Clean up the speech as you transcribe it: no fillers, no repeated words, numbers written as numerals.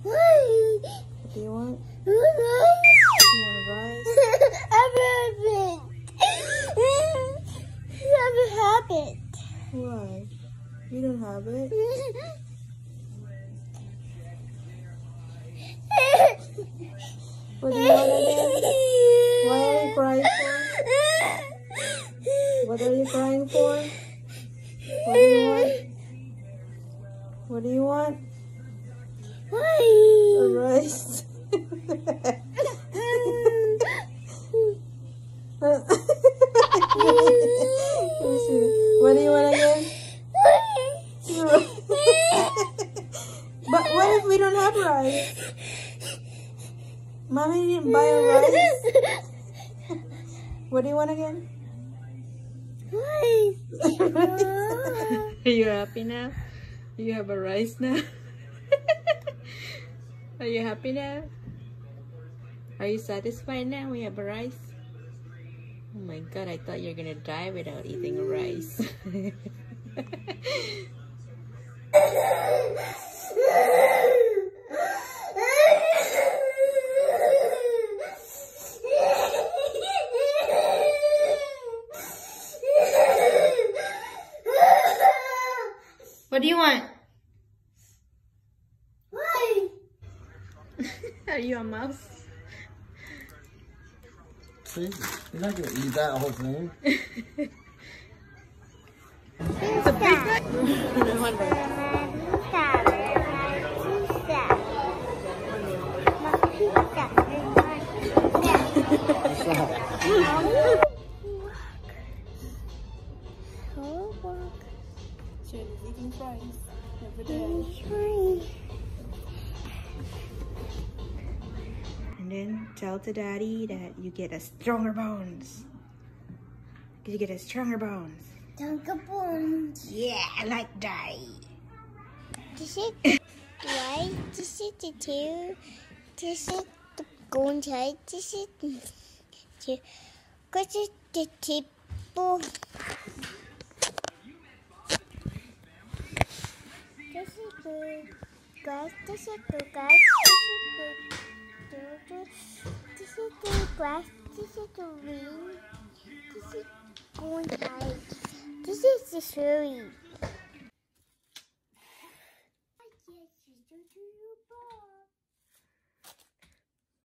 What do you want? You want rice? I have it. Why? You don't have it? What do you want again? Why are you crying for? What are you crying for? What do you want? What do you want? A rice. What do you want again? But what if we don't have rice? Mommy didn't buy a rice. What do you want again? Are you happy now? You have a rice now? Are you happy now? Are you satisfied now? We have a rice? Oh my god, I thought you were gonna die without eating a rice. What do you want? Are you a mouse? See, you're not gonna eat that whole thing. It's a big one. Shirley's eating fries every day. And then tell to Daddy that you get a stronger bones. You get a stronger bones. Stronger bones. Yeah, like Daddy. This is right. This is the two. This is the golden side. This is the two. This is the table. This is the grass. This is the grass. This is the grass. This is the wind. This is golden side. This is the Shirley.